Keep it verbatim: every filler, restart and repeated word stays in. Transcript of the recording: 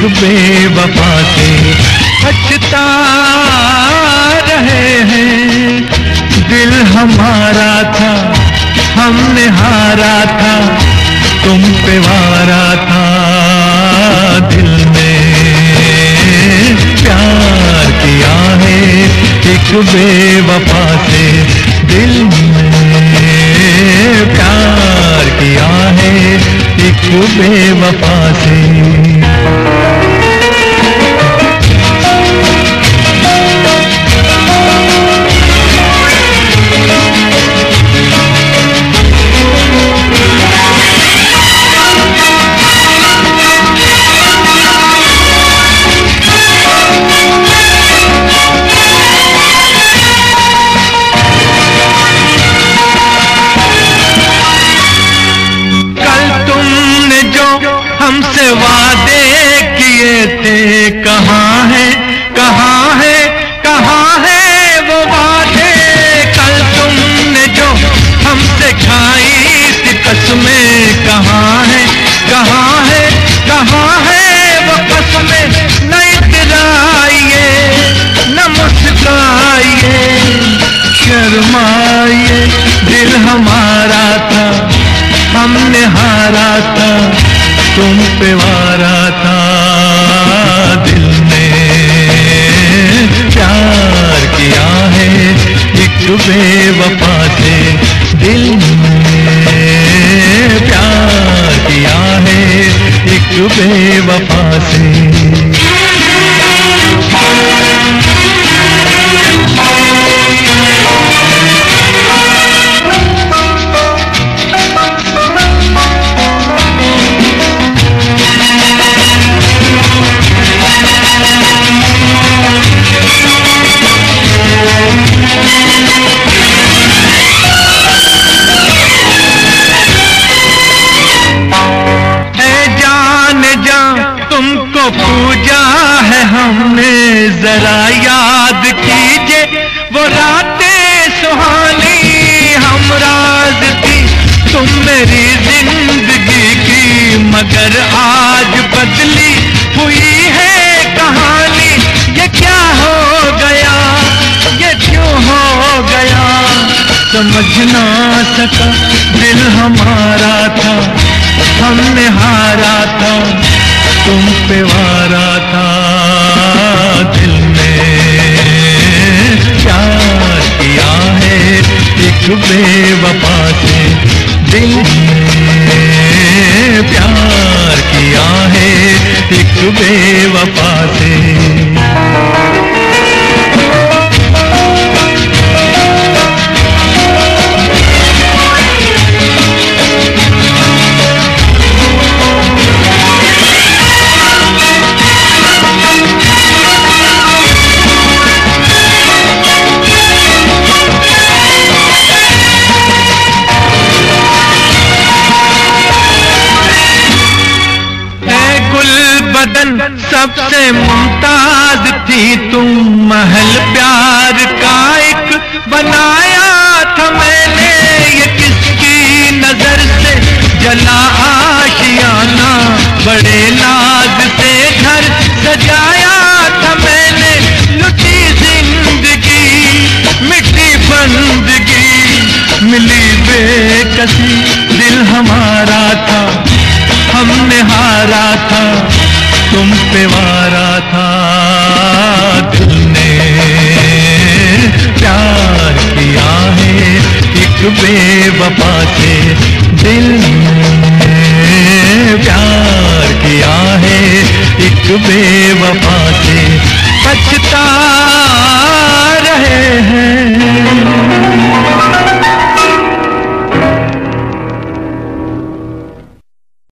बेवफा से पछता रहे हैं। दिल हमारा था, हमने हारा था, तुम पे वारा था। दिल ने प्यार किया है एक बेवफा से, दिल ने प्यार किया है एक बेवफा से। हमसे वादे किए थे, कहाँ है कहाँ है कहाँ है वो वादे। कल तुमने जो हमसे खाई थी कसमें, कहाँ है कहाँ है कहाँ है वो कसमें। न इतराइए न मुस्काइए, शर्माइए। दिल हमारा था, हमने हारा था, तुम पे वारा था। दिल ने प्यार किया है एक बेवफा से, दिल ने प्यार किया है एक बेवफा से। तुमको पूजा है हमने, जरा याद कीजिए वो रातें सुहानी। हम राज थी तुम मेरी जिंदगी की, मगर आज बदली हुई है कहानी। ये क्या हो गया, ये क्यों हो गया, समझ ना सका। दिल हमारा था, हमने हारा था, तुम पे वारा था। दिल ने प्यार किया है एक बेवफा से, दिल ने प्यार किया है एक बेवफा से। सबसे मुमताज थी तुम, महल प्यार का एक बनाया था मैंने। ये किसकी नजर से जला आशियाना, बड़े नाज से घर सजाया था मैंने। लुटी जिंदगी मिट्टी बंदगी, मिली बेकसी। दिल हमारा था, हमने हारा था, तुम पे वारा था। दिल ने प्यार किया है एक बेवफा से, दिल ने प्यार किया है एक बेवफा से। पछता